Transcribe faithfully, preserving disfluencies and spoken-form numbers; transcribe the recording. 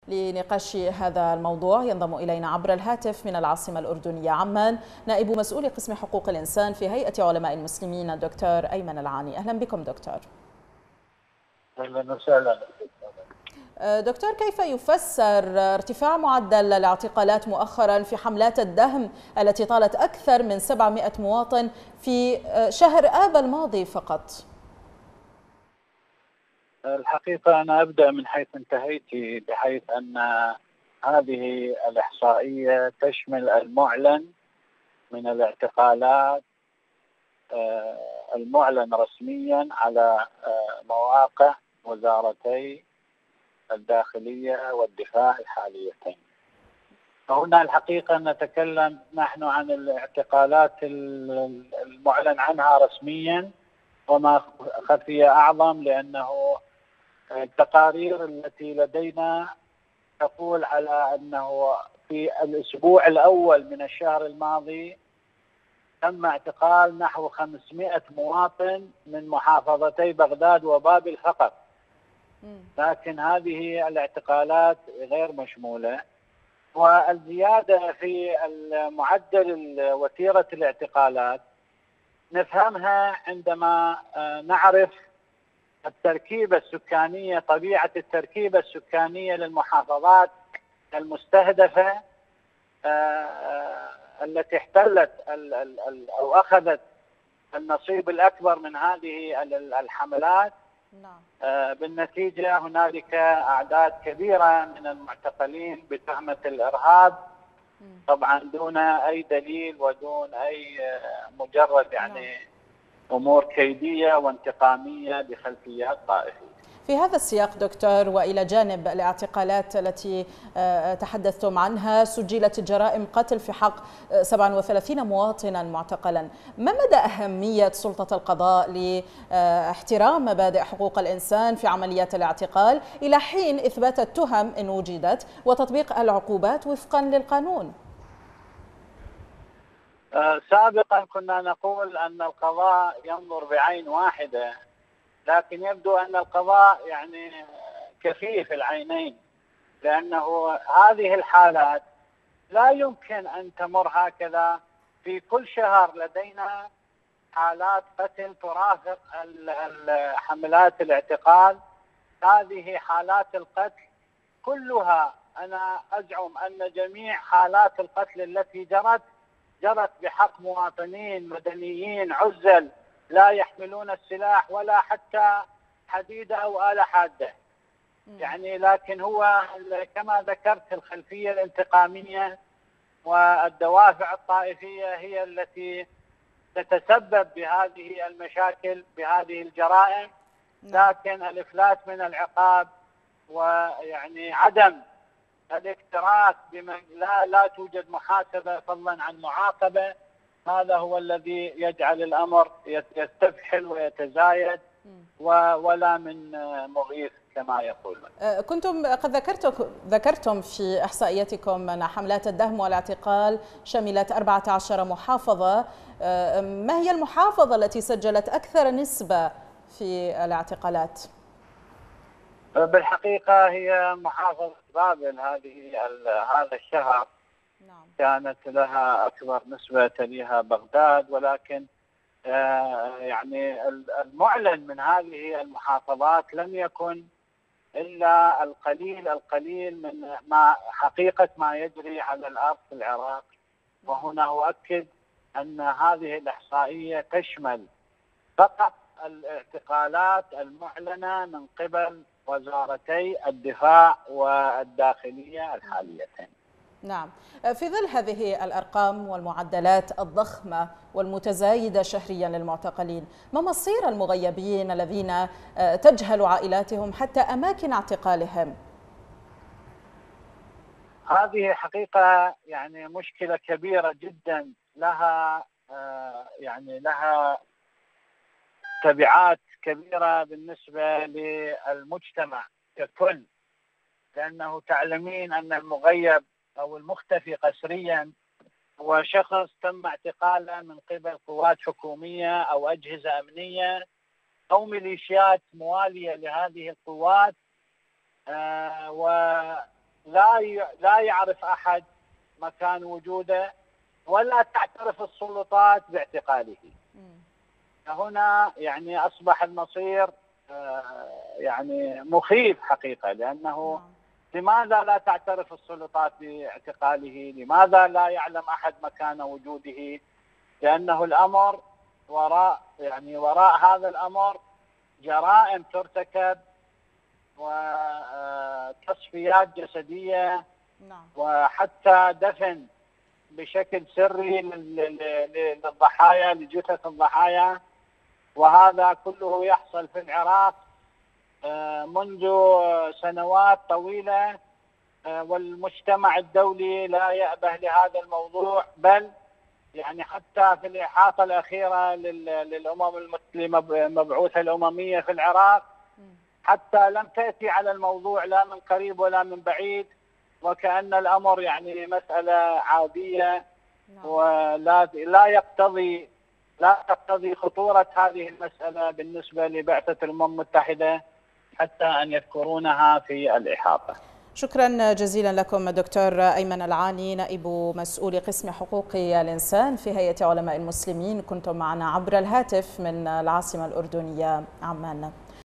لنقاش هذا الموضوع ينضم إلينا عبر الهاتف من العاصمة الأردنية عمان نائب مسؤول قسم حقوق الإنسان في هيئة علماء المسلمين الدكتور أيمن العاني. أهلا بكم دكتور. أهلا وسهلا. دكتور، كيف يفسر ارتفاع معدل الاعتقالات مؤخرا في حملات الدهم التي طالت أكثر من سبعمائة مواطن في شهر آب الماضي فقط؟ الحقيقة أنا أبدأ من حيث انتهيتي، بحيث أن هذه الإحصائية تشمل المعلن من الاعتقالات المعلن رسميا على مواقع وزارتي الداخلية والدفاع الحاليتين. فهنا الحقيقة نتكلم نحن عن الاعتقالات المعلن عنها رسميا، وما خفي أعظم لأنه التقارير التي لدينا تقول على أنه في الأسبوع الأول من الشهر الماضي تم اعتقال نحو خمسمائة مواطن من محافظتي بغداد وبابل فقط، لكن هذه الاعتقالات غير مشمولة. والزيادة في معدل وتيرة الاعتقالات نفهمها عندما نعرف التركيبة السكانية، طبيعة التركيبة السكانية للمحافظات المستهدفة التي احتلت أو أخذت النصيب الأكبر من هذه الحملات. بالنتيجة هنالك أعداد كبيرة من المعتقلين بتهمة الإرهاب، طبعا دون أي دليل ودون أي مجرد يعني أمور كيدية وانتقامية بخلفيات طائفية. في هذا السياق دكتور، وإلى جانب الاعتقالات التي تحدثتم عنها، سجلت جرائم قتل في حق سبعة وثلاثين مواطنا معتقلا. ما مدى أهمية سلطة القضاء لاحترام مبادئ حقوق الإنسان في عمليات الاعتقال إلى حين إثبات التهم إن وجدت وتطبيق العقوبات وفقا للقانون؟ سابقا كنا نقول أن القضاء ينظر بعين واحدة، لكن يبدو أن القضاء يعني كفيف العينين، لأنه هذه الحالات لا يمكن أن تمر هكذا. في كل شهر لدينا حالات قتل ترافق حملات الاعتقال. هذه حالات القتل كلها أنا أزعم أن جميع حالات القتل التي جرت جرت بحق مواطنين مدنيين عزل لا يحملون السلاح ولا حتى حديدة أو آلة حادة. يعني لكن هو كما ذكرت الخلفية الانتقامية والدوافع الطائفية هي التي تتسبب بهذه المشاكل بهذه الجرائم. لكن الإفلات من العقاب ويعني عدم الاكتراث بمن لا لا توجد محاسبة فضلا عن معاقبة، هذا هو الذي يجعل الأمر يستفحل ويتزايد ولا من مغيث كما يقولون. كنتم قد ذكرتم ذكرتم في إحصائياتكم أن حملات الدهم والاعتقال شملت أربعة عشر محافظة. ما هي المحافظة التي سجلت أكثر نسبة في الاعتقالات؟ بالحقيقة هي محافظة بابل. هذه هذا الشهر نعم. كانت لها أكبر نسبة، تليها بغداد، ولكن يعني المعلن من هذه المحافظات لم يكن إلا القليل القليل من ما حقيقة ما يجري على الأرض في العراق. وهنا أؤكد أن هذه الإحصائية تشمل فقط الاعتقالات المعلنة من قبل وزارتي الدفاع والداخلية الحاليتين. نعم، في ظل هذه الأرقام والمعدلات الضخمة والمتزايدة شهريا للمعتقلين، ما مصير المغيبين الذين تجهل عائلاتهم حتى أماكن اعتقالهم؟ هذه حقيقة يعني مشكلة كبيرة جدا، لها يعني لها تبعات كبيرة بالنسبة للمجتمع ككل، لأنه تعلمين أن المغيب أو المختفي قسريا هو شخص تم اعتقاله من قبل قوات حكومية أو أجهزة أمنية أو ميليشيات موالية لهذه القوات، آه لا لا يعرف أحد مكان وجوده ولا تعترف السلطات باعتقاله. هنا يعني أصبح المصير يعني مخيف حقيقة، لأنه لماذا لا تعترف السلطات باعتقاله؟ لماذا لا يعلم أحد مكان وجوده؟ لأنه الأمر وراء يعني وراء هذا الأمر جرائم ترتكب وتصفيات جسدية وحتى دفن بشكل سري للضحايا، لجثث الضحايا، وهذا كله يحصل في العراق منذ سنوات طويلة، والمجتمع الدولي لا يأبه لهذا الموضوع، بل يعني حتى في الإحاطة الأخيرة للأمم المبعوثة الأممية في العراق حتى لم تأتي على الموضوع لا من قريب ولا من بعيد، وكأن الأمر يعني مسألة عادية ولا لا يقتضي لا تقتضي خطورة هذه المسألة بالنسبة لبعثة الأمم المتحدة حتى أن يذكرونها في الإحاطة. شكرا جزيلا لكم دكتور أيمن العاني، نائب مسؤول قسم حقوق الإنسان في هيئة علماء المسلمين، كنتم معنا عبر الهاتف من العاصمة الأردنية عمان.